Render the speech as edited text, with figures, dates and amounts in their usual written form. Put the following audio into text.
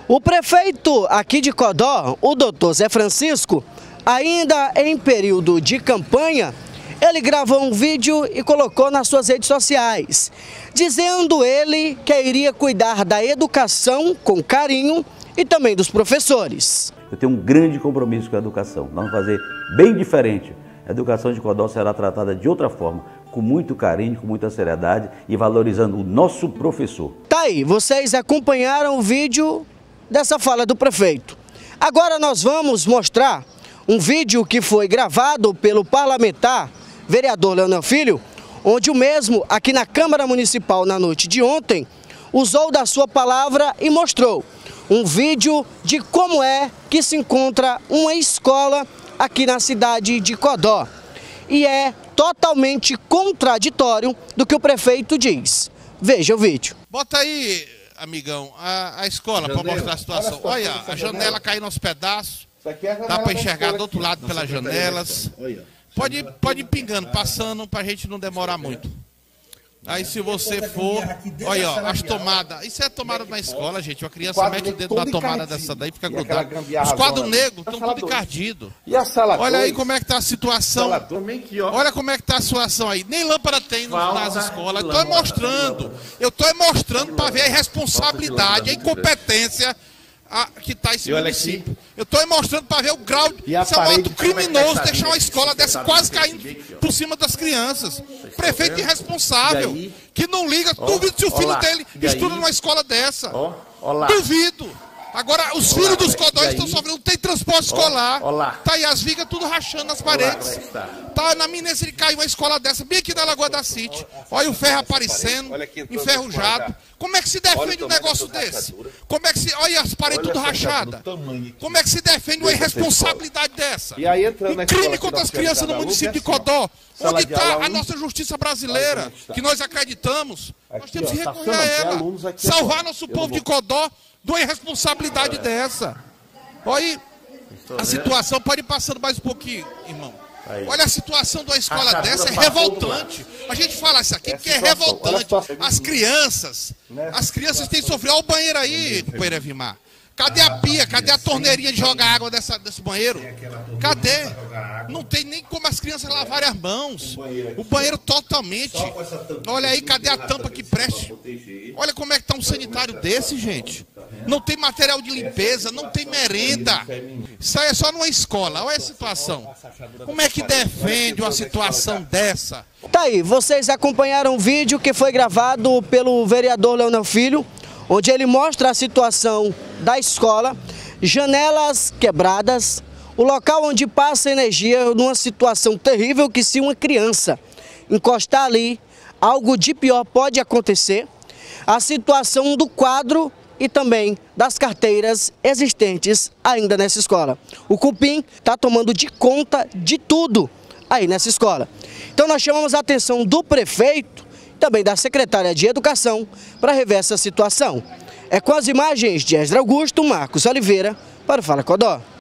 O prefeito aqui de Codó, o doutor Zé Francisco, ainda em período de campanha, ele gravou um vídeo e colocou nas suas redes sociais, dizendo ele que iria cuidar da educação com carinho e também dos professores. Eu tenho um grande compromisso com a educação, nós vamos fazer bem diferente. A educação de Codó será tratada de outra forma, com muito carinho, com muita seriedade e valorizando o nosso professor. Tá aí, vocês acompanharam o vídeo dessa fala do prefeito. Agora nós vamos mostrar um vídeo que foi gravado pelo parlamentar, vereador Leonel Filho, onde o mesmo, aqui na Câmara Municipal na noite de ontem, usou da sua palavra e mostrou um vídeo de como é que se encontra uma escola aqui na cidade de Codó. E é totalmente contraditório do que o prefeito diz. Veja o vídeo. Bota aí, amigão, a escola para mostrar a situação. Olha, a janela caindo aos pedaços. Dá para enxergar do outro lado pelas janelas. Pode ir pingando, passando para a gente não demorar muito. Aí se você for, olha, ó, as tomadas, isso é tomada na escola, gente, uma criança mete o dedo na tomada dessa daí, fica grudado. Os quadros negros estão tudo encardidos. Olha aí como é que tá a situação, olha como é que tá a situação aí, nem lâmpada tem nas escolas, eu tô mostrando para ver a irresponsabilidade, a incompetência que está esse município. Eu estou mostrando para ver o grau de é um ato criminoso deixar uma escola dessa quase caindo por cima das crianças. Prefeito irresponsável, que não liga, duvido se o filho dele estuda numa escola dessa. Duvido. Agora, os filhos dos Codóis estão sofrendo, não tem transporte escolar. Tá aí as vigas tudo rachando nas paredes. Tá na iminência de cair uma escola dessa, bem aqui na Lagoa da City. Olha o ferro aparecendo, enferrujado. Como é que se defende um negócio desse? Como é que se... Olha as paredes tudo rachadas. Como é que se defende uma irresponsabilidade dessa? Um crime contra as crianças no município de Codó. Onde está a nossa justiça brasileira, que nós acreditamos? Nós temos que recorrer a ela. Salvar nosso povo de Codó de uma irresponsabilidade dessa. Olha aí, a situação, pode ir passando mais um pouquinho, irmão. Olha a situação de uma escola dessa, é revoltante. A gente fala isso aqui porque é revoltante. As crianças têm que sofrer. Olha o banheiro aí, companheiro Evimar. Cadê a pia? Cadê a torneirinha de jogar água desse banheiro? Cadê? Não tem nem como as crianças lavarem as mãos. O banheiro totalmente. Olha aí, cadê a tampa que preste? Olha como é que tá um sanitário desse, gente. Não tem material de limpeza, não tem merenda. Isso aí é só numa escola. Olha a situação. Como é que defende uma situação dessa? Tá aí, vocês acompanharam o vídeo que foi gravado pelo vereador Leonel Filho, onde ele mostra a situação da escola, janelas quebradas, o local onde passa energia numa situação terrível que se uma criança encostar ali, algo de pior pode acontecer, a situação do quadro e também das carteiras existentes ainda nessa escola. O cupim está tomando de conta de tudo aí nessa escola. Então nós chamamos a atenção do prefeito, também da secretária de Educação, para rever essa situação. É com as imagens de Esdra Augusto, Marcos Oliveira, para o Fala Codó.